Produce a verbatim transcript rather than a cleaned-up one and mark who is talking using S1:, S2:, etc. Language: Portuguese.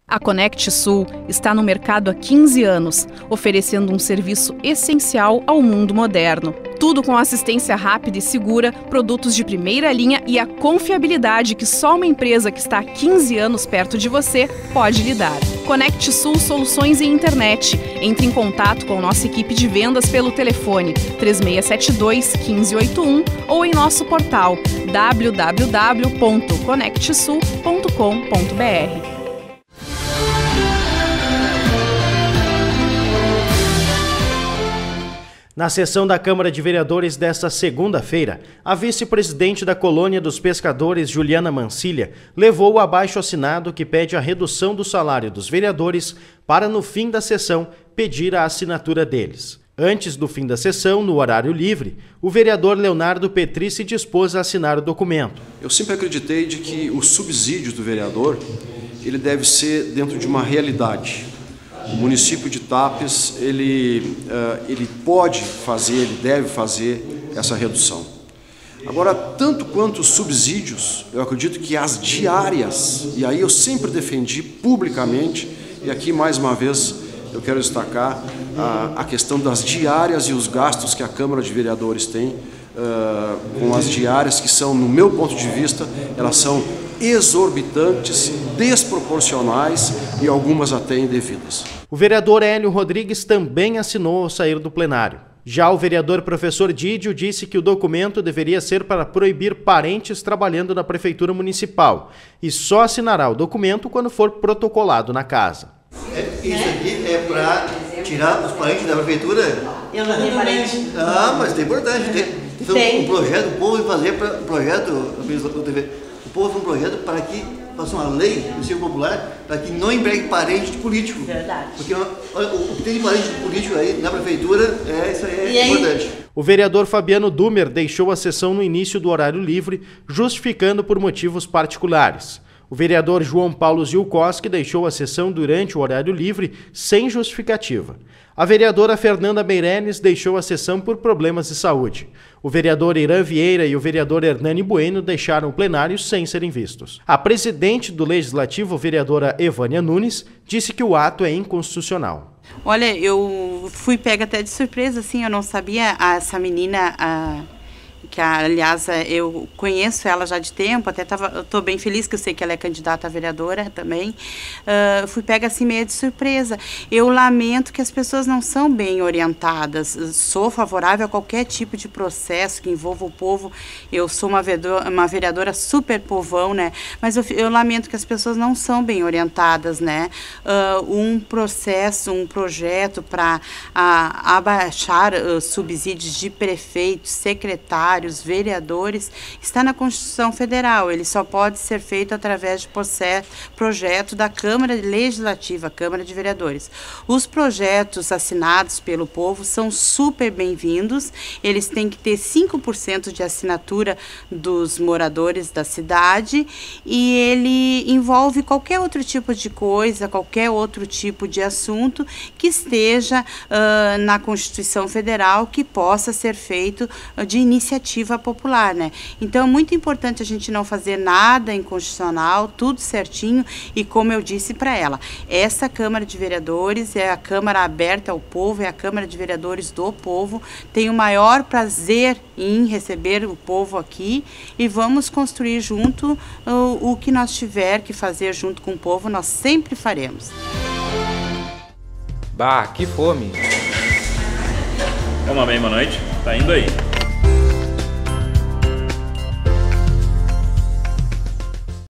S1: A Conect Sul está no mercado há quinze anos, oferecendo um serviço essencial ao mundo moderno. Tudo com assistência rápida e segura, produtos de primeira linha e a confiabilidade que só uma empresa que está há quinze anos perto de você pode lhe dar. Conect Sul Soluções em Internet. Entre em contato com nossa equipe de vendas pelo telefone três seis sete dois, um cinco oito um ou em nosso portal w w w ponto conect sul ponto com ponto b r.
S2: Na sessão da Câmara de Vereadores desta segunda-feira, a vice-presidente da Colônia dos Pescadores, Juliana Mancilha, levou o abaixo-assinado que pede a redução do salário dos vereadores para, no fim da sessão, pedir a assinatura deles. Antes do fim da sessão, no horário livre, o vereador Leonardo Petri se dispôs a assinar o documento.
S3: Eu sempre acreditei de que o subsídio do vereador ele deve ser dentro de uma realidade. O município de Tapes, ele, uh, ele pode fazer, ele deve fazer essa redução. Agora, tanto quanto os subsídios, eu acredito que as diárias, e aí eu sempre defendi publicamente, e aqui mais uma vez eu quero destacar a, a questão das diárias e os gastos que a Câmara de Vereadores tem, uh, com as diárias que são, no meu ponto de vista, elas são exorbitantes, desproporcionais e algumas até indevidas.
S2: O vereador Hélio Rodrigues também assinou ao sair do plenário. Já o vereador professor Dídio disse que o documento deveria ser para proibir parentes trabalhando na prefeitura municipal e só assinará o documento quando for protocolado na casa.
S4: É, isso aqui é para tirar os parentes da prefeitura?
S5: Eu não tenho parente.
S4: Ah, mas é importante. Tem, então,
S5: tem.
S4: Um projeto, o povo vai fazer para um projeto, o povo faz um projeto para que faça uma lei no Círculo Popular para que não empregue parente de político. Verdade. Porque o, o que tem de parente de político aí na prefeitura, é, isso aí é importante.
S2: O vereador Fabiano Dumer deixou a sessão no início do horário livre, justificando por motivos particulares. O vereador João Paulo Zilkowski deixou a sessão durante o horário livre sem justificativa. A vereadora Fernanda Meireles deixou a sessão por problemas de saúde. O vereador Irã Vieira e o vereador Hernani Bueno deixaram o plenário sem serem vistos. A presidente do Legislativo, vereadora Evânia Nunes, disse que o ato é inconstitucional.
S5: Olha, eu fui pega até de surpresa, assim, eu não sabia, essa menina... A... que aliás eu conheço ela já de tempo, até tava, eu estou bem feliz que eu sei que ela é candidata a vereadora também, uh, fui pega assim meio de surpresa. Eu lamento que as pessoas não são bem orientadas, sou favorável a qualquer tipo de processo que envolva o povo, eu sou uma vereadora, uma vereadora super povão, né, mas eu, eu lamento que as pessoas não são bem orientadas, né, uh, um processo, um projeto para uh, abaixar uh, subsídios de prefeitos, secretários, vereadores, está na Constituição Federal. Ele só pode ser feito através de projeto da Câmara Legislativa, Câmara de Vereadores. Os projetos assinados pelo povo são super bem-vindos, eles têm que ter cinco por cento de assinatura dos moradores da cidade e ele envolve qualquer outro tipo de coisa, qualquer outro tipo de assunto que esteja uh, na Constituição Federal que possa ser feito uh, de iniciativa popular, né? Então é muito importante a gente não fazer nada inconstitucional, tudo certinho e como eu disse para ela, essa Câmara de Vereadores é a Câmara aberta ao povo, é a Câmara de Vereadores do povo, tenho o maior prazer em receber o povo aqui e vamos construir junto o, o que nós tiver que fazer junto com o povo, nós sempre faremos.
S6: Bah, que fome!
S7: Uma bem, boa noite, tá indo aí.